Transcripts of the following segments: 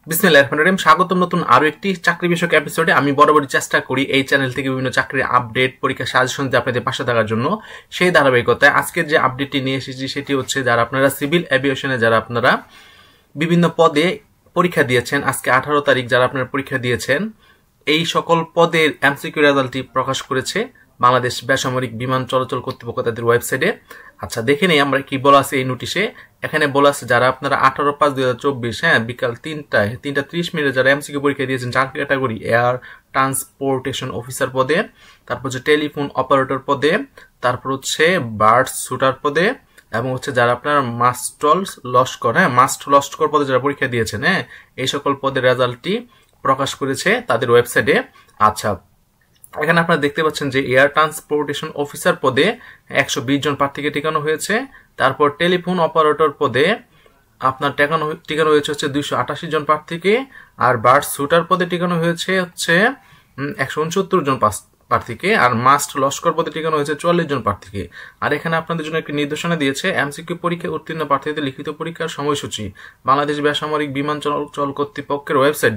বিসমিল্লাহির স্বাগতম নতুন আরো একটি চাকরি বিষয়ক এপিসোডে। আমি বরাবরই চেষ্টা করি এই চ্যানেল থেকে বিভিন্ন চাকরির আপডেট, পরীক্ষা সাজেশন দিয়ে আপনাদের পাশে থাকার জন্য। সেই ধারাবাহিকতায় আজকের যে আপডেটটি নিয়ে এসেছি সেটি হচ্ছে যারা আপনারা সিভিল এভিয়েশনে যারা আপনারা বিভিন্ন পদে পরীক্ষা দিয়েছেন, আজকে 18 তারিখ যারা আপনারা পরীক্ষা দিয়েছেন, এই সকল পদের এমসিকিউ রেজাল্টটি প্রকাশ করেছে বাংলাদেশ বেসামরিক বিমান চলাচল কর্তৃপক্ষ তাদের ওয়েবসাইটে। আচ্ছা, দেখে নেই আমরা কি বলা আছে এই নোটিশে। এখানে বলা আছে যারা আপনারা 18/5/2024 বিকাল 3:30 যারা এমসিকিউ পরীক্ষা দিয়েছেন 4 ক্যাটাগরি এয়ার ট্রান্সপোর্টেশন অফিসার পদে, তারপর হচ্ছে টেলিফোন অপারেটর পদে, তারপর হচ্ছে বার্ড শুটার পদে, এবং হচ্ছে যারা আপনার মাস্ট লস্কর পদে যারা পরীক্ষা দিয়েছেন, এই সকল পদের রেজাল্টটি প্রকাশ করেছে তাদের ওয়েবসাইটে। আচ্ছা, এখানে আপনারা দেখতে পাচ্ছেন যে এয়ার ট্রান্সপোর্টেশন অফিসার পদে 120 জন প্রার্থীকে টিকানো হয়েছে। তারপর টেলিফোন অপারেটর পদে আপনার টিকানো হয়েছে হচ্ছে 288 জন প্রার্থীকে। আর বার্ড শুটার পদে টিকানো হয়েছে হচ্ছে 169 জন প্রার্থীকে। আর মাস্ট লস্কর পদে টিকানো হয়েছে 44 জন প্রার্থীকে। আর এখানে আপনাদের জন্য একটি নির্দেশনা দিয়েছে, এমসিকিউ পরীক্ষায় উত্তীর্ণ প্রার্থীদের লিখিত পরীক্ষার সময়সূচি বাংলাদেশ বেসামরিক বিমান চলাচল কর্তৃপক্ষের ওয়েবসাইট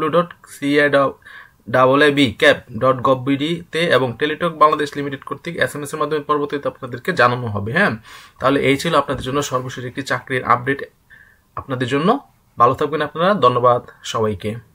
www.ciabcap.gov.bd তে এবং টেলিটক বাংলাদেশ লিমিটেড কর্তৃক SMS এর মাধ্যমে পরবর্তীতে আপনাদেরকে জানানো হবে। তাহলে এই ছিল আপনাদের জন্য সর্বশেষ একটি চাকরির আপডেট আপনাদের জন্য। ভালো থাকবেন আপনারা, ধন্যবাদ সবাইকে।